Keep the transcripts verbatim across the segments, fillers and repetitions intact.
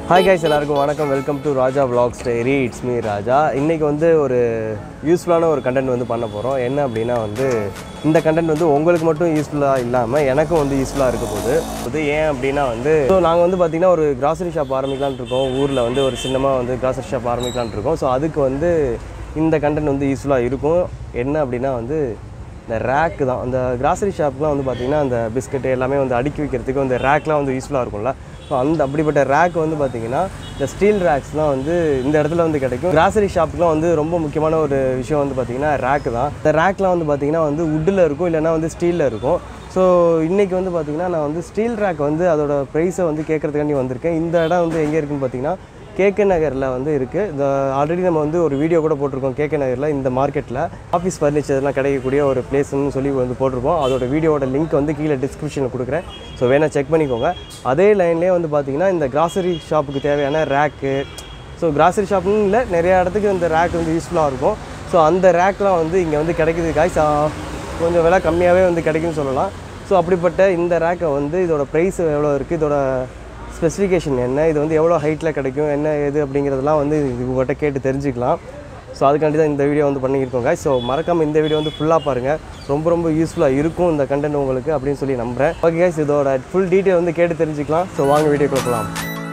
Hi guys, எல்லாருக்கும் வணக்கம். Welcome to Raja vlogs diary. It's me Raja. இன்னைக்கு வந்து ஒரு யூஸ்ஃபுல்லான ஒரு கண்டென்ட் வந்து பண்ண போறோம். என்ன அப்படினா வந்து இந்த கண்டென்ட் வந்து உங்களுக்கு மட்டும் யூஸ்ஃபுல்லா இல்லாம எனக்கும் வந்து யூஸ்ஃபுல்லா இருக்க போகுது. அது ஏன் அப்படினா வந்து சோ நாங்க வந்து பாத்தீங்கன்னா ஒரு grocery shop ஆரம்பிக்கலாம்னு இருக்கோம். ஊர்ல வந்து ஒரு சின்னமா வந்து grocery shop ஆரம்பிக்கலாம்னு இருக்கோம். சோ அதுக்கு வந்து இந்த கண்டென்ட் வந்து யூஸ்ஃபுல்லா இருக்கும். என்ன அப்படினா வந்து இந்த ரேக் தான். அந்த grocery shopலாம் வந்து பாத்தீங்கன்னா அந்த பிஸ்கட் எல்லாமே வந்து அடுக்கி வைக்கிறதுக்கு அந்த ரேக்லாம் வந்து யூஸ்ஃபுல்லா இருக்கும்ல. ஸோ அந்த அப்படிப்பட்ட ரேக் வந்து பார்த்திங்கன்னா இந்த ஸ்டீல் ரேக்ஸ்லாம் வந்து இந்த இடத்துல வந்து கிடைக்கும். கிராசரி ஷாப்புக்குலாம் வந்து ரொம்ப முக்கியமான ஒரு விஷயம் வந்து பார்த்திங்கன்னா ரேக்கு தான். இந்த ரேக்லாம் வந்து பார்த்திங்கன்னா வந்து வுட்டில் இருக்கும், இல்லைனா வந்து ஸ்டீலில் இருக்கும். ஸோ இன்றைக்கி வந்து பார்த்திங்கன்னா நான் வந்து ஸ்டீல் ரேக் வந்து அதோட ப்ரைஸை வந்து கேட்குறதுக்காண்டி வந்திருக்கேன். இந்த இடம் வந்து எங்கே இருக்குதுன்னு பார்த்திங்கன்னா கேகே நகரில் வந்து இருக்குது. இந்த ஆல்ரெடி நம்ம வந்து ஒரு வீடியோ கூட போட்டிருக்கோம் கேகே நகரில். இந்த மார்க்கெட்டில் ஆஃபீஸ் ஃபர்னிச்சர்லாம் கிடைக்கக்கூடிய ஒரு பிளேஸ்ன்னு சொல்லி வந்து போட்டிருக்கோம். அதோட வீடியோட லிங்க் வந்து கீழே டிஸ்கிரிப்ஷனில் கொடுக்குறேன். ஸோ வேணால் செக் பண்ணிக்கோங்க. அதே லைன்லேயே வந்து பார்த்திங்கன்னா இந்த கிராசரி ஷாப்புக்கு தேவையான ரேக்கு, ஸோ கிராசரி ஷாப்புன்னு இல்லை, நிறையா இடத்துக்கு இந்த ரேக் வந்து யூஸ்ஃபுல்லாக இருக்கும். ஸோ அந்த ரேக்லாம் வந்து இங்கே வந்து கிடைக்குது காய்ஸ். கொஞ்சம் விலை கம்மியாகவே வந்து கிடைக்குன்னு சொல்லலாம். ஸோ அப்படிப்பட்ட இந்த ரேக்கை வந்து இதோட ப்ரைஸ் எவ்வளோ இருக்குது, இதோட ஸ்பெசிஃபிகேஷன் என்ன, இது வந்து எவ்வளோ ஹைட்டில் கிடைக்கும், என்ன எது அப்படிங்கிறதெல்லாம் வந்து உங்கள்கிட்ட கேட்டு தெரிஞ்சுக்கலாம். ஸோ அதுக்காண்டி தான் இந்த வீடியோ வந்து பண்ணியிருக்கோங்க. ஸோ மறக்காமல் இந்த வீடியோ வந்து ஃபுல்லாக பாருங்கள். ரொம்ப ரொம்ப யூஸ்ஃபுல்லாக இருக்கும் இந்த கண்டென்ட் உங்களுக்கு அப்படின்னு சொல்லி நம்புகிறேன். ஓகே கைஸ், இதோட ஃபுல் டீட்டெயில் வந்து கேட்டு தெரிஞ்சுக்கலாம். ஸோ வாங்க வீடியோ கொடுக்கலாம்.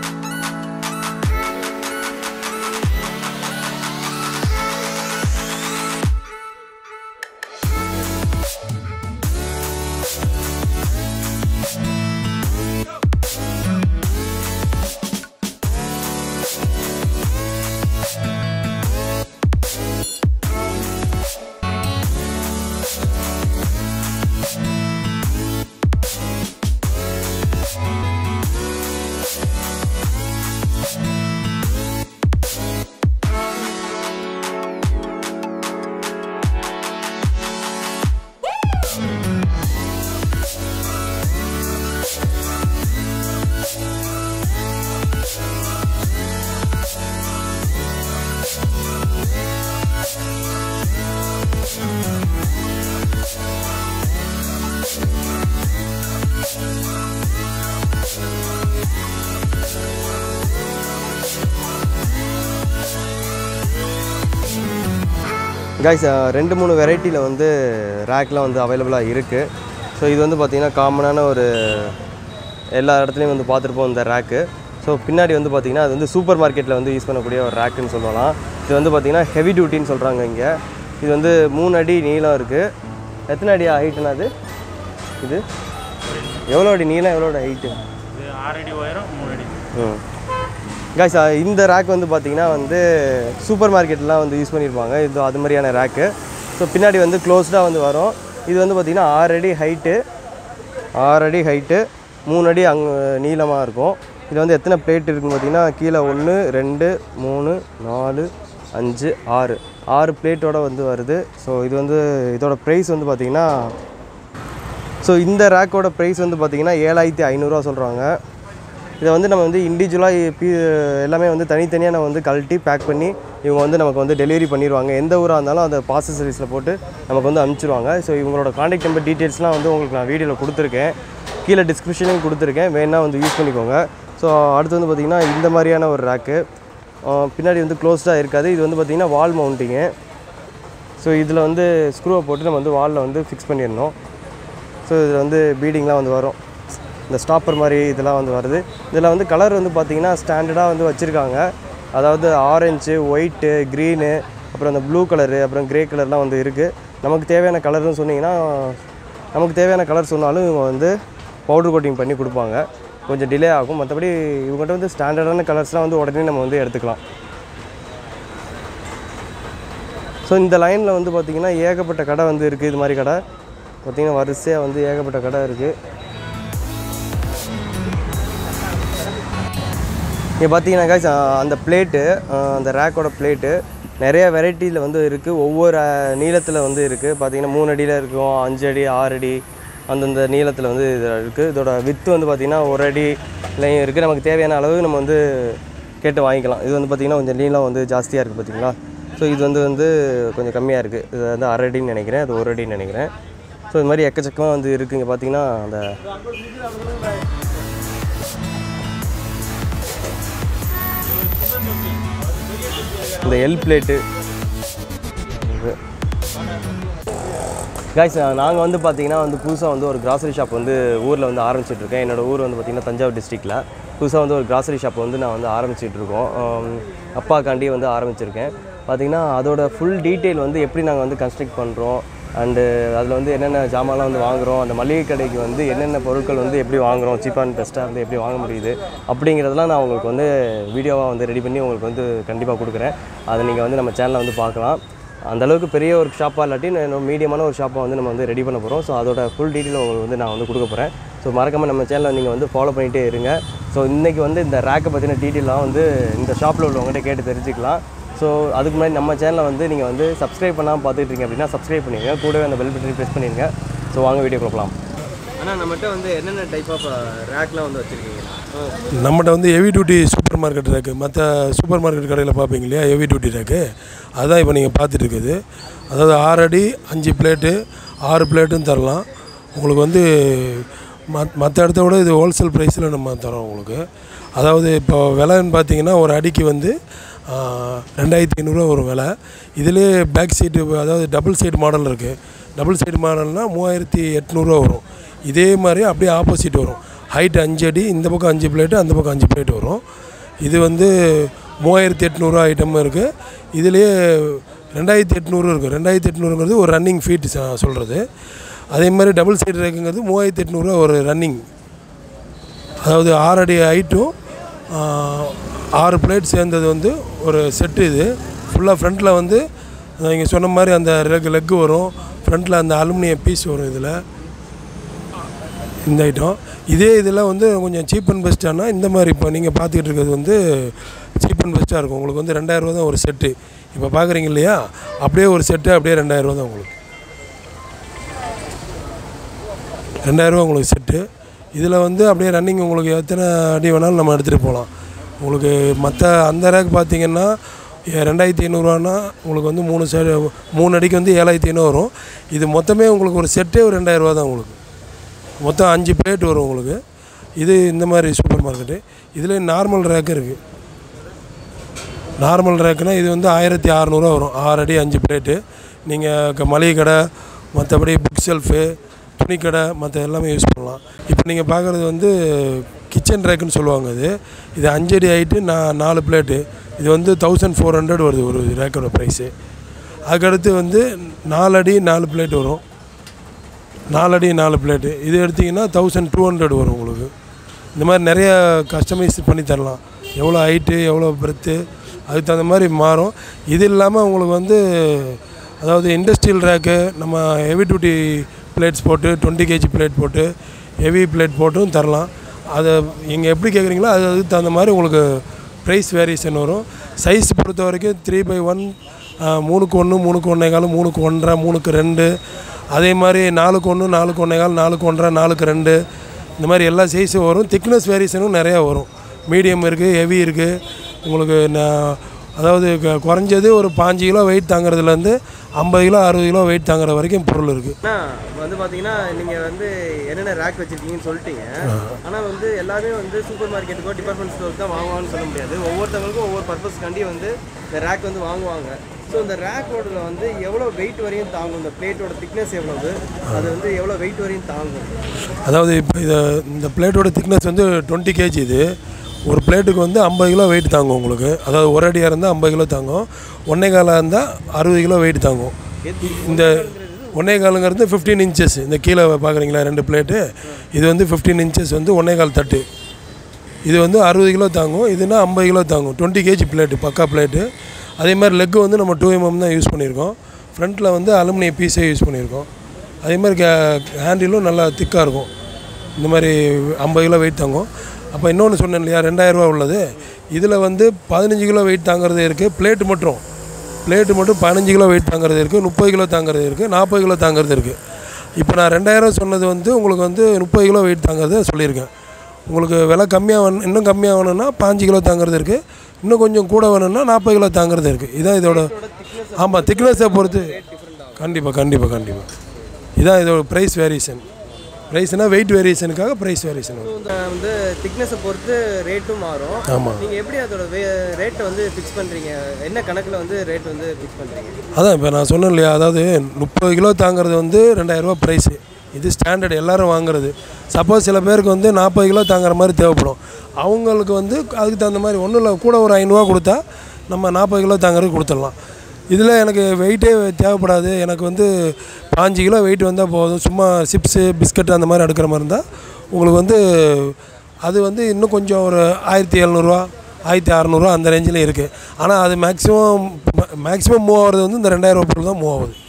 கைஸ், ரெண்டு மூணு வெரைட்டியில் வந்து ரேக்லாம் வந்து அவைலபிளாக இருக்குது. ஸோ இது வந்து பார்த்திங்கன்னா காமனான ஒரு எல்லா இடத்துலையும் வந்து பார்த்துருப்போம் இந்த ரேக்கு. ஸோ பின்னாடி வந்து பார்த்திங்கன்னா அது வந்து சூப்பர் மார்க்கெட்டில் வந்து யூஸ் பண்ணக்கூடிய ஒரு ரேக்குன்னு சொல்லலாம். இது வந்து பார்த்திங்கன்னா ஹெவி டியூட்டின்னு சொல்கிறாங்க இங்கே. இது வந்து மூணு அடி நீளம் இருக்குது. எத்தனை அடி ஹைட்டுனா அது? இது எவ்வளோ அடி நீளம், எவ்வளோ ஹைட்டு? ஆறு அடி உயரம், மூணு அடி. ம் கைஸ், இந்த ரேக் வந்து பார்த்திங்கன்னா வந்து சூப்பர் மார்க்கெட்லாம் வந்து யூஸ் பண்ணியிருப்பாங்க. இது அது மாதிரியான ரேக்கு. ஸோ பின்னாடி வந்து க்ளோஸ்டாக வந்து வரும். இது வந்து பார்த்திங்கன்னா ஆறு அடி ஹைட்டு ஆறு அடி ஹைட்டு மூணு அடி அங்கே நீளமாக இருக்கும். இது வந்து எத்தனை பிளேட் இருக்குதுன்னு பார்த்திங்கன்னா கீழே ஒன்று ரெண்டு மூணு நாலு அஞ்சு ஆறு ஆறு பிளேட்டோடு வந்து வருது. ஸோ இது வந்து இதோட ப்ரைஸ் வந்து பார்த்திங்கன்னா ஸோ இந்த ரேக்கோட ப்ரைஸ் வந்து பார்த்திங்கன்னா ஏழாயிரத்தி ஐநூறுரூவா சொல்கிறாங்க. இதை வந்து நம்ம வந்து இண்டிவிஜுவலாக பீ எல்லாமே வந்து தனித்தனியாக நம்ம வந்து கழட்டி பேக் பண்ணி இவங்க வந்து நமக்கு வந்து டெலிவரி பண்ணிடுவாங்க. எந்த ஊராக இருந்தாலும் அந்த பார்சல் சர்வீஸில் போட்டு நமக்கு வந்து அனுப்பிச்சிடுவாங்க. ஸோ இவங்களோட காண்டாக்ட் நம்பர் டீட்டெயில்ஸ்லாம் வந்து உங்களுக்கு நான் வீடியோவில் கொடுத்துருக்கேன், கீழே டிஸ்கிரிப்ஷனையும் கொடுத்துருக்கேன், வேணால் வந்து யூஸ் பண்ணிக்கோங்க. ஸோ அடுத்து வந்து பார்த்திங்கன்னா இந்த மாதிரியான ஒரு ரேக்கு பின்னாடி வந்து க்ளோஸ்டாக இருக்காது. இது வந்து பார்த்திங்கன்னா வால் மவுண்டிங்கு. ஸோ இதில் வந்து ஸ்க்ரூவை போட்டு நம்ம வந்து வாலில் வந்து ஃபிக்ஸ் பண்ணிடணும். ஸோ இதில் வந்து பீடிங்லாம் வந்து வரும், இந்த ஸ்டாப்பர் மாதிரி இதெல்லாம் வந்து வருது. இதில் வந்து கலர் வந்து பார்த்திங்கன்னா ஸ்டாண்டர்டாக வந்து வச்சுருக்காங்க. அதாவது ஆரஞ்சு, ஒயிட்டு, க்ரீனு, அப்புறம் அந்த ப்ளூ கலரு, அப்புறம் க்ரே கலர்லாம் வந்து இருக்குது. நமக்கு தேவையான கலர்னு சொன்னிங்கன்னா நமக்கு தேவையான கலர் சொன்னாலும் இவங்க வந்து பவுடர் கோட்டிங் பண்ணி கொடுப்பாங்க. கொஞ்சம் டிலே ஆகும். மற்றபடி இவங்ககிட்ட வந்து ஸ்டாண்டர்டான கலர்ஸ்லாம் வந்து உடனே நம்ம வந்து எடுத்துக்கலாம். ஸோ இந்த லைனில் வந்து பார்த்திங்கன்னா ஏகப்பட்ட கடை வந்து இருக்குது. இது மாதிரி கடை பார்த்திங்கன்னா வரிசையாக வந்து ஏகப்பட்ட கடை இருக்குது. இங்கே பார்த்தீங்கன்னா கைஸ், அந்த பிளேட்டு, அந்த ரேக்கோட பிளேட்டு நிறைய வெரைட்டியில் வந்து இருக்குது. ஒவ்வொரு நீளத்தில் வந்து இருக்குது. பார்த்திங்கன்னா மூணு அடியில் இருக்கும், அஞ்சு அடி, ஆறு அடி, அந்தந்த நீளத்தில் வந்து இது இருக்குது. இதோட வித்து வந்து பார்த்திங்கன்னா ஒரு அடிலையும் இருக்குது. நமக்கு தேவையான அளவு நம்ம வந்து கேட்டு வாங்கிக்கலாம். இது வந்து பார்த்திங்கன்னா கொஞ்சம் நீளம் வந்து ஜாஸ்தியாக இருக்குது பார்த்திங்களா. ஸோ இது வந்து வந்து கொஞ்சம் கம்மியாக இருக்குது. இது வந்து அரை அடின்னு நினைக்கிறேன், அது ஒரு அடின்னு நினைக்கிறேன். ஸோ இது மாதிரி எக்கச்சக்கமாக வந்து இருக்குது. இங்கே பார்த்திங்கன்னா அந்த இந்த எல் பிளேட்டு. கைஸ், நாங்கள் வந்து பார்த்திங்கன்னா வந்து புதுசாக வந்து ஒரு கிராசரி ஷாப் வந்து ஊரில் வந்து ஆரம்பிச்சிட்ருக்கேன். என்னோடய ஊர் வந்து பார்த்திங்கன்னா தஞ்சாவூர் டிஸ்ட்ரிக்டில். புதுசாக வந்து ஒரு கிராசரி ஷாப் வந்து நான் வந்து ஆரம்பிச்சிட்ருக்கோம். அப்பாக்காண்டி வந்து ஆரம்பிச்சிருக்கேன். பார்த்திங்கன்னா அதோட ஃபுல் டீட்டெயில் வந்து எப்படி நாங்கள் வந்து கன்ஸ்ட்ரக்ட் பண்ணுறோம், அண்டு அதில் வந்து என்னென்ன ஜாமான்லாம் வந்து வாங்குகிறோம், அந்த மளிகை கடைக்கு வந்து என்னென்ன பொருட்கள் வந்து எப்படி வாங்குகிறோம், சீப் அண்ட் பெஸ்ட்டாக வந்து எப்படி வாங்க முடியுது அப்படிங்கிறதெல்லாம் நான் உங்களுக்கு வந்து வீடியோவாக வந்து ரெடி பண்ணி உங்களுக்கு வந்து கண்டிப்பாக கொடுக்குறேன். அதை நீங்கள் வந்து நம்ம சேனலில் வந்து பார்க்கலாம். அந்தளவுக்கு பெரிய ஒரு ஷாப்பாக இல்லாட்டி நான் மீடியமான ஒரு ஷாப்பாக வந்து நம்ம வந்து ரெடி பண்ண போகிறோம். ஸோ அதோட ஃபுல் டீட்டெயில் உங்களுக்கு வந்து நான் வந்து கொடுக்க போகிறேன். ஸோ மறக்காமல் நம்ம சேனலை நீங்கள் வந்து ஃபாலோ பண்ணிகிட்டே இருங்க. ஸோ இன்றைக்கி வந்து இந்த ரேக்கை பற்றின டீட்டெயிலாம் வந்து இந்த ஷாப்பில் உள்ளவங்ககிட்ட கேட்டு தெரிஞ்சுக்கலாம். ஸோ அதுக்கு முன்னாடி நம்ம சேனலை வந்து நீங்கள் வந்து சப்ஸ்கிரைப் பண்ணாமல் பார்த்துட்டு இருக்கீங்க அப்படின்னா சப்ஸ்கிரைப் பண்ணிடுங்க, கூடவே அந்த பெல் பட்டனை ப்ரெஸ் பண்ணிடுங்க. ஸோ வாங்க வீடியோ கொடுக்கலாம். ஆனால் நம்மகிட்ட வந்து என்னென்ன டைப் ஆஃப் ரேக்லாம் வந்து வச்சுருக்கீங்க? நம்மகிட்ட வந்து heavy duty super market rack, மற்ற சூப்பர் மார்க்கெட் கடையில் பார்ப்பீங்க இல்லையா, ஹெவி டியூட்டி ரேக்கு, அதுதான் இப்போ நீங்கள் பார்த்துட்டு இருக்குது. அதாவது ஆறு அடி அஞ்சு பிளேட்டு ஆறு பிளேட்டுன்னு தரலாம் உங்களுக்கு. வந்து மத் மற்ற இடத்த விட இது ஹோல்சேல் ப்ரைஸில் நம்ம தரோம் உங்களுக்கு. அதாவது இப்போ விலைன்னு பார்த்தீங்கன்னா ஒரு அடிக்கு வந்து ரெண்டாயிரத்தி ஐநூறுரூவா ஒரு விலை. இதிலே பேக் சீட்டு, அதாவது டபுள் சைடு மாடல் இருக்குது. டபுள் சைடு மாடல்னால் மூவாயிரத்தி எட்நூறுரூவா வரும். இதே மாதிரி அப்படியே ஆப்போசிட் வரும். ஹைட் அஞ்சு அடி, இந்த பக்கம் அஞ்சு பிளேட்டு, அந்த பக்கம் அஞ்சு பிளேட்டு வரும். இது வந்து மூவாயிரத்தி எட்நூறுரூவா ஐட்டமும் இருக்குது. இதுலேயே ரெண்டாயிரத்தி எட்நூறு இருக்குது. ரெண்டாயிரத்தி எட்நூறுங்கிறது ஒரு ரன்னிங் ஃபீட் சொல்கிறது. அதே மாதிரி டபுள் சைடு ரேக்குங்கிறது மூவாயிரத்தி எட்நூறுரூவா ஒரு ரன்னிங். அதாவது ஆறு அடி ஹைட்டும் ஆறு பிளேட் சேர்ந்தது வந்து ஒரு செட்டு. இது ஃபுல்லாக ஃப்ரண்ட்டில் வந்து நீங்கள் சொன்ன மாதிரி அந்த லெக் லெக்கு வரும், ஃப்ரண்ட்டில் அந்த அலுமினிய பீஸ் வரும். இதில் இந்த ஐட்டம் இதே இதில் வந்து கொஞ்சம் சீப் அண்ட் பெஸ்ட்டானா இந்த மாதிரி இப்போ நீங்கள் பார்த்துக்கிட்டு இருக்கிறது வந்து சீப் அண்ட் பெஸ்ட்டாக இருக்கும். உங்களுக்கு வந்து ரெண்டாயிரரூவா தான் ஒரு செட்டு. இப்போ பார்க்குறீங்க இல்லையா, அப்படியே ஒரு செட்டு அப்படியே ரெண்டாயிரரூவா தான் உங்களுக்கு. ரெண்டாயிரரூவா உங்களுக்கு செட்டு. இதில் வந்து அப்படியே ரன்னிங் உங்களுக்கு எத்தனை அடி வேணாலும் நம்ம எடுத்துகிட்டு போகலாம். உங்களுக்கு மற்ற அந்த ரேக் பார்த்திங்கன்னா ரெண்டாயிரத்தி ஐநூறுரூவானா உங்களுக்கு வந்து மூணு சைடு மூணு அடிக்கு வந்து ஏழாயிரத்தி ஐநூறு வரும். இது மொத்தமே உங்களுக்கு ஒரு செட்டே ஒரு ரெண்டாயிரரூவா தான் உங்களுக்கு. மொத்தம் அஞ்சு பிளேட் வரும் உங்களுக்கு. இது இந்த மாதிரி சூப்பர் மார்க்கெட்டு. இதில் நார்மல் ரேக்கு இருக்குது. நார்மல் ரேக்குனால் இது வந்து ஆயிரத்தி அறநூறுவா வரும். ஆறு அடி அஞ்சு பிளேட்டு. நீங்கள் மளிகை கடை, மற்றபடி புக் ஷெல்ஃபு, துணிக்கடை, மற்ற எல்லாமே யூஸ் பண்ணலாம். இப்போ நீங்கள் பார்க்குறது வந்து கிச்சன் ரேக்குன்னு சொல்லுவாங்க. இது இது அஞ்சு அடி ஹைட்டு, நான் நாலு பிளேட்டு. இது வந்து தௌசண்ட் ஃபோர் ஹண்ட்ரட் வருது ஒரு ரேக்கோட ப்ரைஸு. அதுக்கடுத்து வந்து நாலு அடி நாலு பிளேட் வரும். நாலு அடி நாலு பிளேட்டு இது எடுத்திங்கன்னா தௌசண்ட் டூ ஹண்ட்ரட் வரும் உங்களுக்கு. இந்த மாதிரி நிறைய கஸ்டமைஸ் பண்ணி தரலாம். எவ்வளோ ஹைட்டு எவ்வளோ பிரெத்து அதுக்கு தகுந்த மாதிரி மாறும். இது இல்லாமல் உங்களுக்கு வந்து அதாவது இண்டஸ்ட்ரியல் ரேக்கு, நம்ம ஹெவி டியூட்டி பிளேட்ஸ் போட்டு டுவெண்ட்டி கேஜி பிளேட் போட்டு ஹெவி பிளேட் போட்டும் தரலாம். அதை நீங்கள் எப்படி கேட்குறீங்களோ அது அதுக்கு தகுந்த மாதிரி உங்களுக்கு ப்ரைஸ் வேரியேஷன் வரும். சைஸ் பொறுத்த வரைக்கும் த்ரீ பை ஒன், மூணுக்கு ஒன்று, மூணுக்கு ஒன்றே கால், மூணுக்கு ஒன்றரை, மூணுக்கு ரெண்டு, அதே மாதிரி நாலுக்கு ஒன்று, நாலுக்கு ஒன்றே கால், நாலுக்கு ஒன்றரை, நாலுக்கு ரெண்டு, இந்த மாதிரி எல்லா சைஸும் வரும். திக்னஸ் வேரியேஷனும் நிறையா வரும். மீடியம் இருக்குது, ஹெவி இருக்குது. உங்களுக்கு நான் அதாவது குறைஞ்சது ஒரு பாஞ்சு கிலோ வெயிட் தாங்கிறதுலேருந்து ஐம்பது கிலோ அறுபது கிலோ வெயிட் தாங்குற வரைக்கும் பொருள் இருக்குது. வந்து பார்த்தீங்கன்னா நீங்கள் வந்து என்னென்ன ரேக் வச்சுருக்கீங்கன்னு சொல்லிட்டீங்க. ஆனால் வந்து எல்லாமே வந்து சூப்பர் மார்க்கெட்டுக்கோ டிபார்ட்மெண்ட் ஸ்டோருக்கு தான் வாங்குவான்னு சொல்ல முடியாது. ஒவ்வொருத்தவங்களுக்கும் ஒவ்வொரு பர்பஸ்க்காண்டி வந்து இந்த ரேக் வந்து வாங்குவாங்க. ஸோ இந்த ரேக்கோட வந்து எவ்வளோ வெயிட் வரையும் தாங்கும், இந்த பிளேட்டோட திக்னஸ் எவ்வளவு, அது வந்து எவ்வளோ வெயிட் வரையும் தாங்கும்? அதாவது இப்போ இதை இந்த பிளேட்டோட திக்னஸ் வந்து டுவெண்ட்டி கேஜி. இது ஒரு பிளேட்டுக்கு வந்து ஐம்பது கிலோ வெயிட் தாங்கும் உங்களுக்கு. அதாவது ஒரு அடியாக இருந்தால் ஐம்பது கிலோ தாங்கும், ஒன்றே காலாக இருந்தால் அறுபது கிலோ வெயிட் தாங்கும். இந்த ஒன்றே காலுங்கிறது ஃபிஃப்டீன் இன்ச்சஸ். இந்த கீழே பார்க்குறீங்களா ரெண்டு பிளேட்டு, இது வந்து ஃபிஃப்டீன் இன்ச்சஸ் வந்து ஒன்றே கால் தட்டு. இது வந்து அறுபது கிலோ தாங்கும், இதுனா ஐம்பது கிலோ தாங்கும். டுவெண்ட்டி கேஜி பிளேட்டு, பக்கா பிளேட்டு. அதே மாதிரி லெக்கு வந்து நம்ம டூ எம்எம் தான் யூஸ் பண்ணியிருக்கோம். ஃப்ரண்ட்டில் வந்து அலுமினிய பீஸே யூஸ் பண்ணியிருக்கோம். அதே மாதிரி கே ஹேண்டிலும் நல்லா திக்காக இருக்கும். இந்த மாதிரி ஐம்பது கிலோ வெயிட் தாங்கும். அப்போ இன்னொன்று சொன்னேன் இல்லையா, ரெண்டாயிரரூவா உள்ளது. இதில் வந்து பதினஞ்சு கிலோ வெயிட் தாங்கிறது இருக்குது. பிளேட்டு மட்டும் பிளேட்டு மட்டும் பதினஞ்சு கிலோ வெயிட் தாங்கிறது இருக்குது, முப்பது கிலோ தாங்கிறது இருக்குது, நாற்பது கிலோ தாங்கிறது இருக்குது. இப்போ நான் ரெண்டாயிரம் சொன்னது வந்து உங்களுக்கு வந்து முப்பது கிலோ வெயிட் தாங்கிறது சொல்லியிருக்கேன். உங்களுக்கு விலை கம்மியாக வேணும், இன்னும் கம்மியாக வேணும்னா பாஞ்சு கிலோ தாங்கிறது இருக்குது, இன்னும் கொஞ்சம் கூட வேணும்னா நாற்பது கிலோ தாங்கிறது இருக்குது. இதான் இதோட. ஆமாம், திக்னஸை பொறுத்து கண்டிப்பாக கண்டிப்பாக கண்டிப்பாக இதான் இதோட ப்ரைஸ் வேரியேஷன். ப்ரைஸ்னால் வெயிட் வேரியேஷனுக்காக ப்ரைஸ் வேரியேஷன் வரும். வந்து திக்னஸை பொறுத்து ரேட்டும் மாறும். ஆமாம். நீங்கள் எப்படி அதோட வே ரேட்டை வந்து ஃபிக்ஸ் பண்ணுறீங்க? என்ன கணக்கில் வந்து ரேட் வந்து ஃபிக்ஸ் பண்ணுறீங்க? அதான் இப்போ நான் சொன்னேன் இல்லையா, அதாவது முப்பது கிலோ தாங்கிறது வந்து ரெண்டாயிரரூபா ப்ரைஸு. இது ஸ்டாண்டர்ட் எல்லோரும் வாங்குறது. சப்போஸ் சில பேருக்கு வந்து நாற்பது கிலோ தாங்குற மாதிரி தேவைப்படும். அவங்களுக்கு வந்து அதுக்கு தகுந்த மாதிரி ஒன்றும் இல்லை, கூட ஒரு ஐநூறுரூவா கொடுத்தா நம்ம நாற்பது கிலோ தாங்கிறது கொடுத்துடலாம். இதில் எனக்கு வெயிட்டே தேவைப்படாது, எனக்கு வந்து பாஞ்சு கிலோ வெயிட் வந்தால் போதும், சும்மா சிப்ஸு பிஸ்கட் அந்த மாதிரி எடுக்கிற மாதிரி இருந்தால் உங்களுக்கு வந்து அது வந்து இன்னும் கொஞ்சம் ஒரு ஆயிரத்தி எழுநூறுவா ஆயிரத்தி அறநூறுவா அந்த ரேஞ்சில் இருக்குது. ஆனால் அது மேக்ஸிமம் மேக்ஸிமம் மூவ் ஆகிறது வந்து இந்த ரெண்டாயிரம் பொருள் தான் மூவ் ஆகுது.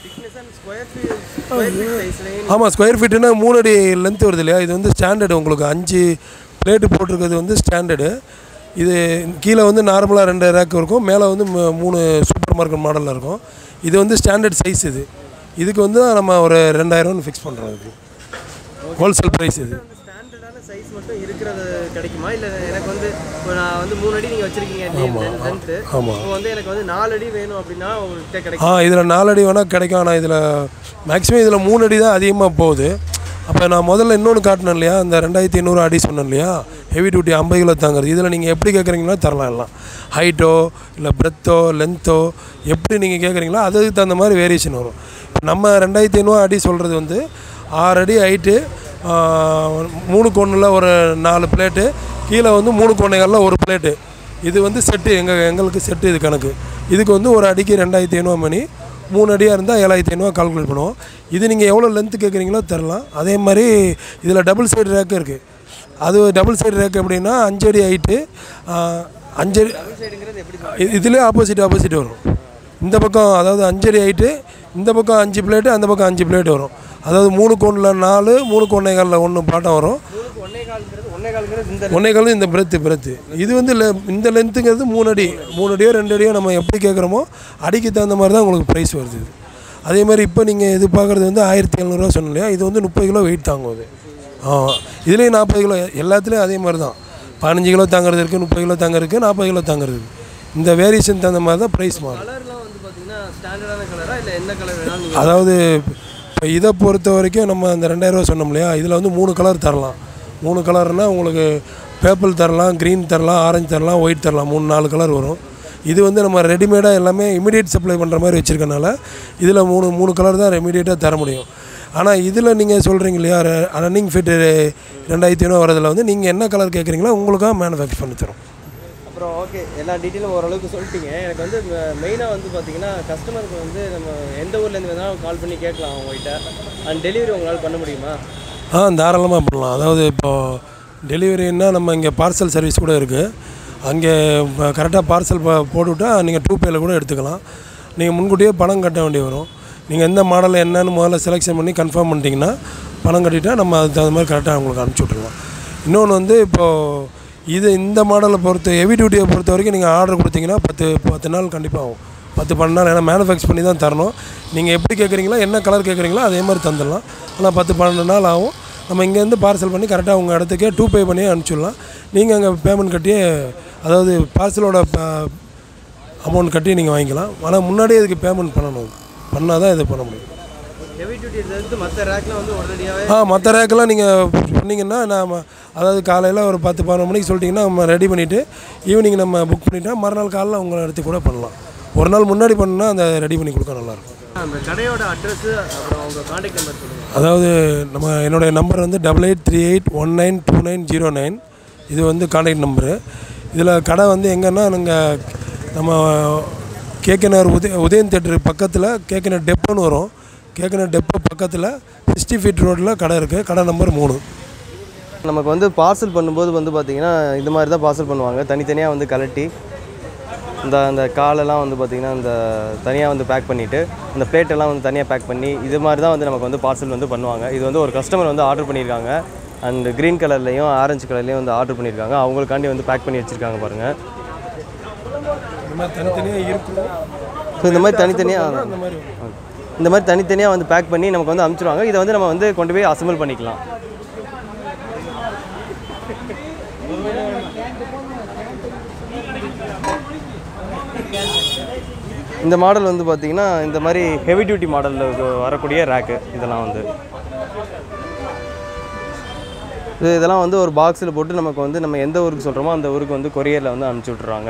ஆமாம், ஸ்கொயர் ஃபீட்டுன்னா மூணு அடி லென்த் வருது இல்லையா, இது வந்து ஸ்டாண்டர்டு. உங்களுக்கு அஞ்சு பிளேட்டு போட்டிருக்கிறது வந்து ஸ்டாண்டர்டு. இது கீழே வந்து நார்மலாக ரெண்டு ரேக் இருக்கும், மேலே வந்து மூணு சூப்பர் மார்க்கெட் மாடலில் இருக்கும். இது வந்து ஸ்டாண்டர்ட் சைஸ். இது இதுக்கு வந்து நம்ம ஒரு ரெண்டாயிரம்னு ஃபிக்ஸ் பண்ணுறோம். இதுக்கு ஹோல்சேல் ப்ரைஸ். இது ஸ்டாண்டர்டான சைஸ் மட்டும் இருக்கிறது கிடைக்குமா? இல்லை எனக்கு வந்து இப்போ நான் வந்து மூணு அடி நீங்கள் வச்சுருக்கீங்க லென்த்து. ஆமாம். இப்போ வந்து எனக்கு வந்து நாலு அடி வேணும் அப்படின்னா உங்கள்கிட்ட கிடைக்கும்? ஆ, இதில் நாலு அடி வேணால் கிடைக்கும். ஆனால் இதில் மேக்ஸிமம் இதில் மூணு அடி தான் அதிகமாக போகுது. அப்போ நான் முதல்ல இன்னொன்று காட்டினேன் இல்லையா, அந்த ரெண்டாயிரத்தி எண்ணூறு அடி சொன்னேன் இல்லையா, ஹெவி டியூட்டி ஐம்பது கிலோ தாங்கிறது. இதில் நீங்கள் எப்படி கேட்குறீங்களோ தரலாம். எல்லாம் ஹைட்டோ இல்லை பிரெத்தோ லென்த்தோ எப்படி நீங்கள் கேட்குறீங்களோ அதுக்கு தகுந்த மாதிரி வேரியேஷன் வரும். நம்ம ரெண்டாயிரத்தி ஐநூறு அடி சொல்கிறது வந்து ஆறு அடி ஹைட்டு, மூணு கோணில் ஒரு நாலு பிளேட்டு, கீழே வந்து மூணு கோணைகளில் ஒரு பிளேட்டு. இது வந்து செட்டு, எங்கள் எங்களுக்கு செட்டு இது கணக்கு. இதுக்கு வந்து ஒரு அடிக்கு ரெண்டாயிரத்தி ஐநூறு மணி, மூணு அடியாக இருந்தால் ஏழாயிரத்தி ஐநூறுவா கால்குலேட் பண்ணுவோம். இது நீங்கள் எவ்வளோ லென்த்து கேட்குறீங்களோ தரலாம். அதே மாதிரி இதில் டபுள் சைடு ரேக்கு இருக்குது. அது டபுள் சைடு ரேக் எப்படின்னா அஞ்சு அடி ஹைட்டு, அஞ்சு அடி இதுலேயே ஆப்போசிட் ஆப்போசிட் வரும். இந்த பக்கம் அதாவது அஞ்சு அடி ஹைட்டு, இந்த பக்கம் அஞ்சு பிளேட்டு, அந்த பக்கம் அஞ்சு பிளேட் வரும். அதாவது மூணு கோணில் நாலு, மூணு கோணைகளில் ஒன்று பாட்டம் வரும். ஒன்றே கால் இந்த பிரெத்து பிரெத்து இது வந்து இந்த லென்த்துங்கிறது மூணு அடி மூணு அடியோ ரெண்டு அடியோ நம்ம எப்படி கேட்குறோமோ அடிக்கு தகுந்த மாதிரி தான் உங்களுக்கு ப்ரைஸ் வருது. அதே மாதிரி இப்போ நீங்கள் இது பார்க்குறது வந்து ஆயிரத்தி எழுநூறுவா சொன்னோம் இல்லையா, இது வந்து முப்பது கிலோ வெயிட் தாங்குவது. ஆமாம், இதுலேயும் நாற்பது கிலோ, எல்லாத்துலேயும் அதே மாதிரி தான். பதினஞ்சு கிலோ தாங்கிறது இருக்குது, முப்பது கிலோ தாங்க இருக்குது, நாற்பது கிலோ தாங்கிறது. இந்த வேரியேஷன் தகுந்த மாதிரி தான் ப்ரைஸ் மாறும். அதாவது இப்போ இதை பொறுத்த வரைக்கும் நம்ம அந்த ரெண்டாயிரரூவா சொன்னோம் இல்லையா, இதில் வந்து மூணு கலர் தரலாம். மூணு கலர்னால் உங்களுக்கு பேர்பிள் தரலாம், க்ரீன் தரலாம், ஆரஞ்சு தரலாம், ஒயிட் தரலாம். மூணு நாலு கலர் வரும். இது வந்து நம்ம ரெடிமேடாக எல்லாமே இமீடியட் சப்ளை பண்ணுற மாதிரி வச்சுருக்கனால இதில் மூணு மூணு கலர் தான் இமீடியட்டாக தர முடியும். ஆனால் இதில் நீங்கள் சொல்கிறீங்க இல்லையா, ரன்னிங் ஃபிட்டு ரெண்டாயிரத்தி ஐநூறு வரதில் வந்து நீங்கள் என்ன கலர் கேட்குறீங்களோ உங்களுக்காக மேனுஃபேக்சர் பண்ணி தரோம். அப்புறம் ஓகே, எல்லா டீட்டெயிலும் ஓரளவுக்கு சொல்லிட்டீங்க. எனக்கு வந்து மெயினாக வந்து பார்த்தீங்கன்னா கஸ்டமருக்கு வந்து நம்ம எந்த ஊர்லேருந்து வேணாலும் கால் பண்ணி கேட்கலாம் அவங்ககிட்ட. அண்ட் டெலிவரி உங்களால் பண்ண முடியுமா? ஆ, தாராளமாக பண்ணலாம். அதாவது இப்போது டெலிவரின்னா நம்ம இங்கே பார்சல் சர்வீஸ் கூட இருக்குது. அங்கே கரெக்டாக பார்சல் போட்டுவிட்டால் நீங்கள் டூ பேயில் கூட எடுத்துக்கலாம். நீங்கள் முன்கூட்டியே பணம் கட்ட வேண்டி வரும். நீங்கள் எந்த மாடல் என்னன்னு முதல்ல செலெக்ஷன் பண்ணி கன்ஃபார்ம் பண்ணிட்டீங்கன்னா பணம் கட்டிட்டால் நம்ம அதுக்கு தகுந்த மாதிரி கரெக்டாக உங்களுக்கு அனுப்பிச்சி விட்ருவோம். இன்னொன்று வந்து இப்போது இது இந்த மாடலை பொறுத்த ஹெவி டியூட்டியை பொறுத்த வரைக்கும் நீங்கள் ஆர்டர் கொடுத்தீங்கன்னா பத்து பத்து நாள் கண்டிப்பாக ஆகும். பத்து பன்னெண்டு நாள், ஏன்னா மேனுஃபேக்சர் பண்ணி தான் தரணும். நீங்கள் எப்படி கேட்குறீங்களோ என்ன கலர் கேட்குறீங்களோ அதே மாதிரி தந்துடலாம். ஆனால் பத்து பன்னெண்டு நாள் ஆகும். நம்ம இங்கேருந்து பார்சல் பண்ணி கரெக்டாக உங்கள் இடத்துக்கே டூ பே பண்ணி அனுப்பிச்சிடலாம். நீங்கள் அங்கே பேமெண்ட் கட்டியே, அதாவது பார்சலோட அமௌண்ட் கட்டி நீங்கள் வாங்கிக்கலாம். ஆனால் முன்னாடியே இதுக்கு பேமெண்ட் பண்ணணும், பண்ணால் தான் இது பண்ண முடியும். ஹெவி டியூட்டி எடுத்து மற்ற ரேக்லாம் வந்து உடனடியாகவே ஆ மற்ற ரேக்கெல்லாம் நீங்கள் பண்ணிங்கன்னா நாம் அதாவது காலையில் ஒரு பத்து பதினொரு மணிக்கு சொல்லிட்டிங்கன்னா நம்ம ரெடி பண்ணிவிட்டு ஈவினிங் நம்ம புக் பண்ணிவிட்டா மறுநாள் காலையில் உங்களை எடுத்து கூட பண்ணலாம். ஒரு நாள் முன்னாடி பண்ணால் அந்த ரெடி பண்ணி கொடுக்க நல்லாயிருக்கும். அந்த கடையோட அட்ரஸ் அப்புறம் உங்கள் கான்டாக்ட் நம்பர் சொல்லுங்கள். அதாவது நம்ம என்னுடைய நம்பர் வந்து double eight three eight one nine two nine zero nine இது வந்து கான்டாக்ட் நம்பரு. இதில் கடை வந்து எங்கன்னா நாங்கள் நம்ம கேகேநகர் உதய உதயன் தேட்டருக்கு பக்கத்தில் கேகேநகர் டெப்போன்னு வரும். கேகேநகர் டெப்போ பக்கத்தில் சிக்ஸ்டி ஃபீட் ரோட்டில் கடை இருக்குது. கடை நம்பர் மூணு. நமக்கு வந்து பார்சல் பண்ணும்போது வந்து பார்த்திங்கன்னா இந்த மாதிரி தான் பார்சல் பண்ணுவாங்க. தனித்தனியாக வந்து கலட்டி இந்த அந்த காலெல்லாம் வந்து பார்த்திங்கன்னா இந்த தனியாக வந்து பேக் பண்ணிவிட்டு இந்த பிளேட்டெல்லாம் வந்து தனியாக பேக் பண்ணி இது மாதிரி தான் வந்து நமக்கு வந்து பார்சல் வந்து பண்ணுவாங்க. இது வந்து ஒரு கஸ்டமர் வந்து ஆர்டர் பண்ணியிருக்காங்க. அண்ட் க்ரீன் கலர்லேயும் ஆரஞ்சு கலர்லேயும் வந்து ஆர்டர் பண்ணியிருக்காங்க. அவங்களுக்காண்டி வந்து பேக் பண்ணி வச்சுருக்காங்க பாருங்கள். இந்த மாதிரி தனித்தனியாக இருக்கும். ஸோ இந்த மாதிரி தனித்தனியாக இந்த மாதிரி தனித்தனியாக வந்து பேக் பண்ணி நமக்கு வந்து அனுப்பிச்சிடுவாங்க. இதை வந்து நம்ம வந்து கொண்டு போய் அசம்பிள் பண்ணிக்கலாம். இந்த மாடல் வந்து பார்த்திங்கன்னா இந்த மாதிரி ஹெவி டியூட்டி மாடலில் வரக்கூடிய ரேக்கு இதெல்லாம் வந்து ஸோ இதெல்லாம் வந்து ஒரு பாக்ஸில் போட்டு நமக்கு வந்து நம்ம எந்த ஊருக்கு சொல்கிறோமோ அந்த ஊருக்கு வந்து கொரியரில் வந்து அனுப்பிச்சி விட்ருவாங்க.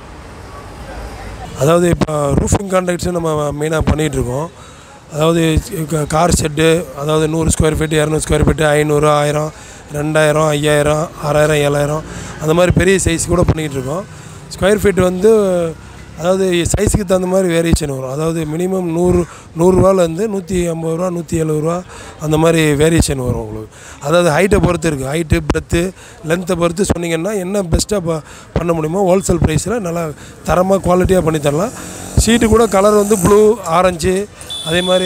அதாவது இப்போ ரூஃபிங் கான்ட்ராக்ட்ஸும் நம்ம மெயினாக பண்ணிகிட்ருக்கோம். அதாவது கார் ஷெட்டு, அதாவது நூறு ஸ்கொயர் ஃபீட்டு, இரநூறு ஸ்கொயர் ஃபீட்டு, ஐநூறு, ஆயிரம், ரெண்டாயிரம், ஐயாயிரம், ஆறாயிரம், ஏழாயிரம் அந்த மாதிரி பெரிய சைஸ் கூட பண்ணிக்கிட்டு இருக்கோம். ஸ்கொயர் ஃபீட் வந்து அதாவது சைஸுக்கு தகுந்த மாதிரி வேரியேஷன் வரும். அதாவது மினிமம் நூறு நூறுரூவாலேருந்து நூற்றி ஐம்பது ரூபா நூற்றி எழுபது ரூபா அந்த மாதிரி வேரியேஷன் வரும் உங்களுக்கு. அதாவது ஹைட்டை பொறுத்து இருக்குது. ஹைட்டு, பிரெத்து, லென்த்தை பொறுத்து சொன்னீங்கன்னா என்ன பெஸ்ட்டாக ப பண்ண முடியுமோ ஹோல்சேல் ப்ரைஸில் நல்லா தரமாக குவாலிட்டியாக பண்ணித்தரலாம். ஷீட்டு கூட கலர் வந்து ப்ளூ, ஆரஞ்சு, அதே மாதிரி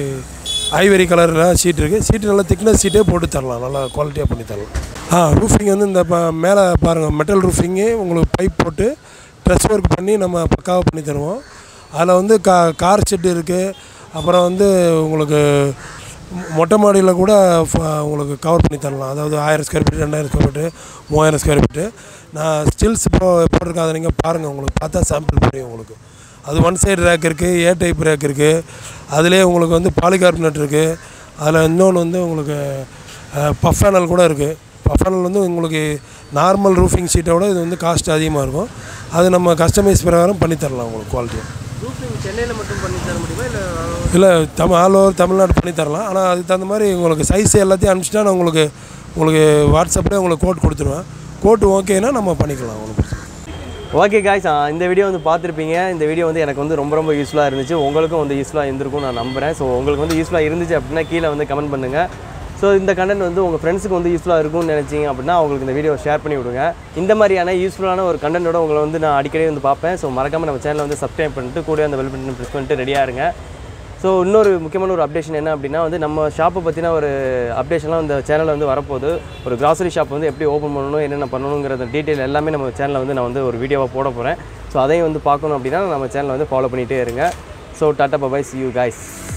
ஐவரி கலர்லாம் ஷீட் இருக்குது. ஷீட்டு நல்லா திக்னஸ் ஷீட்டே போட்டு தரலாம், நல்லா குவாலிட்டியாக பண்ணி தரலாம். ஆ ரூஃபிங் வந்து இந்த ப மேலே பாருங்கள், மெட்டல் ரூஃபிங்கு உங்களுக்கு பைப் போட்டு ட்ரெஸ் ஒர்க் பண்ணி நம்ம பக்காவாக பண்ணி தருவோம். அதில் வந்து கா கார் ஷெட்டு இருக்குது. அப்புறம் வந்து உங்களுக்கு மொட்டை மாடியில் கூட உங்களுக்கு கவர் பண்ணி தரலாம். அதாவது ஆயிரம் ஸ்கொயர் ஃபீட்டு, ரெண்டாயிரம் ஸ்கொயர் ஃபீட்டு, மூவாயிரம் ஸ்கொயர் ஃபீட்டு நான் ஸ்டில்ஸ் இப்போ போட்டிருக்கேன். அதை நீங்கள் பாருங்கள், உங்களுக்கு பார்த்தா சாம்பிள் புரியும் உங்களுக்கு. அது ஒன் சைடு ரேக் இருக்குது, ஏ டைப் ரேக் இருக்குது. அதிலே உங்களுக்கு வந்து பாலிகார்பனேட் இருக்குது. அதில் இன்னொன்று வந்து உங்களுக்கு பஃப் பேனல் கூட இருக்குது. பஃப் பேனல் வந்து உங்களுக்கு நார்மல் ரூஃபிங் ஷீட்டை விட இது வந்து காஸ்ட் அதிகமாக இருக்கும். அது நம்ம கஸ்டமைஸ் பிரகாரம் பண்ணித்தரலாம் உங்களுக்கு குவாலிட்டியாக. ரூஃபிங் சென்னையில் மட்டும் பண்ணி தர முடியுமா இல்லை இல்லை தமிழ் ஆல் ஓவர் தமிழ்நாடு பண்ணித்தரலாம். ஆனால் அதுக்கு தகுந்த மாதிரி உங்களுக்கு சைஸ் எல்லாத்தையும் அனுப்பிச்சிட்டா நான் உங்களுக்கு உங்களுக்கு வாட்ஸ்அப்லேயே உங்களுக்கு கோட் கொடுத்துருவேன். கோட்டு ஓகேனா நம்ம பண்ணிக்கலாம் உங்களுக்கு. ஓகே காய்ஸ், இந்த வீடியோ வந்து பார்த்துருப்பீங்க. இந்த வீடியோ வந்து எனக்கு வந்து ரொம்ப ரொம்ப யூஸ்ஃபுல்லாக இருந்துச்சு. உங்களுக்கும் வந்து யூஸ்ஃபுல்லாக இருந்திருக்கும் நான் நம்புகிறேன். ஸோ உங்களுக்கு வந்து யூஸ்ஃபுல்லாக இருந்துச்சு அப்படின்னா கீழே வந்து கமெண்ட் பண்ணுங்கள். ஸோ இந்த கண்டென்ட் வந்து உங்கள் ஃப்ரெண்ட்ஸுக்கு வந்து யூஸ்ஃபுல்லாக இருக்கும்னு நினச்சிங்க அப்படின்னா அவங்களுக்கு இந்த வீடியோ ஷேர் பண்ணி விடுங்க. இந்த மாதிரியான யூஸ்ஃபுல்லான ஒரு கண்டென்ட்டோட உங்களை வந்து நான் அடிக்கடி வந்து பார்ப்பேன். ஸோ மறக்காமல் நம்ம சேனலை வந்து சப்ஸ்கிரைப் பண்ணிட்டு கூட அந்த பெல் பட்டன் ப்ரெஸ் பண்ணிட்டு ரெடியாக இருங்க. ஸோ இன்னொரு முக்கியமான ஒரு அப்டேஷன் என்ன அப்படின்னா வந்து நம்ம ஷாப்பை பற்றின ஒரு அப்டேஷன்லாம் இந்த சேனலில் வந்து வரப்போகுது. ஒரு கிராசரி ஷாப் வந்து எப்படி ஓப்பன் பண்ணணும், என்னென்ன பண்ணணுங்கிற டீட்டெயில் எல்லாமே நம்ம சேனலில் வந்து நான் வந்து ஒரு வீடியோவாக போட போகிறேன். ஸோ அதையும் வந்து பார்க்கணும் அப்படின்னா நம்ம சேனலை வந்து ஃபாலோ பண்ணிகிட்டே இருங்க. So tata bye, see you guys.